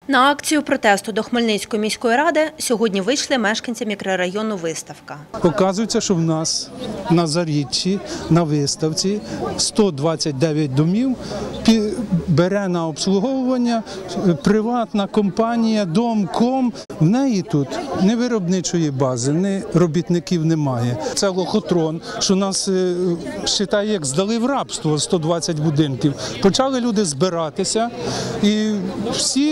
На акцію протесту до Хмельницької міської ради сьогодні вийшли мешканці мікрорайону Виставка. Оказується, що в нас на Заріччі, на Виставці 129 домів бере на обслуговування приватна компанія «Домком». В неї тут ні виробничої бази, ні робітників немає. Це лохотрон, що нас, вважає, як здали в рабство 120 будинків. Почали люди збиратися і всі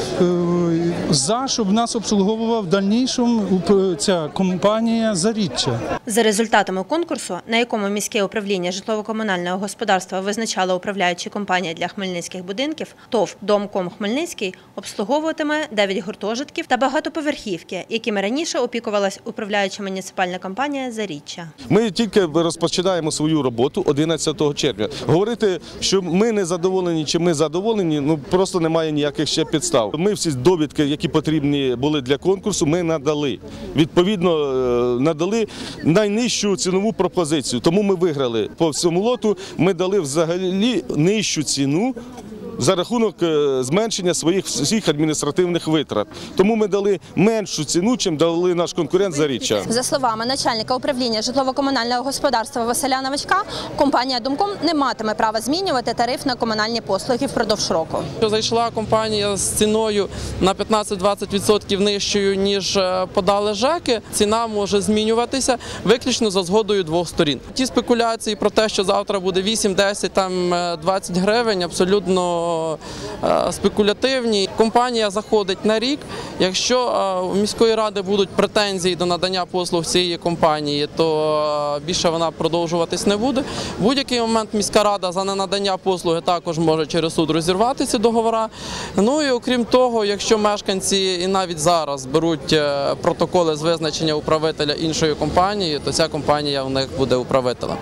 за, щоб нас обслуговувала в дальнішому ця компанія «Заріччя». За результатами конкурсу, на якому міське управління житлово-комунального господарства визначало управляючі компанії для хмельницьких будинків, ТОВ «Домком Хмельницький» обслуговуватиме 9 гуртожитків та багатоповерхівки, якими раніше опікувалась управляюча муніципальна компанія «Заріччя». Ми тільки розпочинаємо свою роботу 11 червня. Говорити, що ми не задоволені чи ми задоволені, просто немає ніяких ще підстав. Ми всі довідки, які потрібні були для конкурсу, ми надали. Відповідно, надали найнижчу цінову пропозицію. Тому ми виграли по всьому лоту, ми дали взагалі нижчу ціну за рахунок зменшення своїх всіх адміністративних витрат. Тому ми дали меншу ціну, чим дали наш конкурент «Заріччя». За словами начальника управління житлово-комунального господарства Василя Новачка, компанія «Домком» не матиме права змінювати тариф на комунальні послуги впродовж року. Зайшла компанія з ціною на 15-20% нижчою, ніж подали ЖЕКи, ціна може змінюватися виключно за згодою двох сторін. Ті спекуляції про те, що завтра буде 8, 10, 20 гривень, абсолютно спекулятивні. Компанія заходить на рік. Якщо у міської ради будуть претензії до надання послуг цієї компанії, то більше вона продовжуватись не буде. В будь-який момент міська рада за ненадання послуги також може через суд розірвати ці договори. Ну і окрім того, якщо мешканці і навіть зараз беруть протоколи з визначення управителя іншої компанії, то ця компанія у них буде управителем.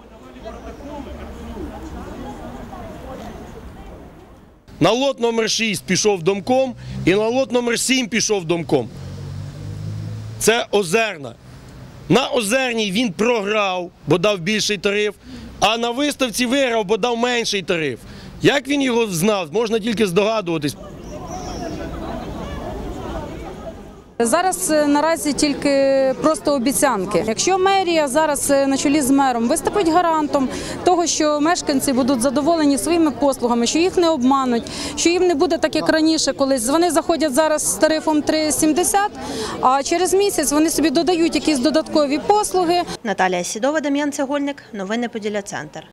На лот номер 6 пішов «Домком» і на лот номер 7 пішов «Домком». Це Озерна. На Озерній він програв, бо дав більший тариф, а на Виставці виграв, бо дав менший тариф. Як він його знав, можна тільки здогадуватись. Зараз наразі тільки просто обіцянки. Якщо мерія зараз на чолі з мером виступить гарантом того, що мешканці будуть задоволені своїми послугами, що їх не обмануть, що їм не буде так, як раніше, колись вони заходять зараз з тарифом 3,70, а через місяць вони собі додають якісь додаткові послуги. Наталія Сідова, Дем'ян Цегольник. Новини Поділля Центр.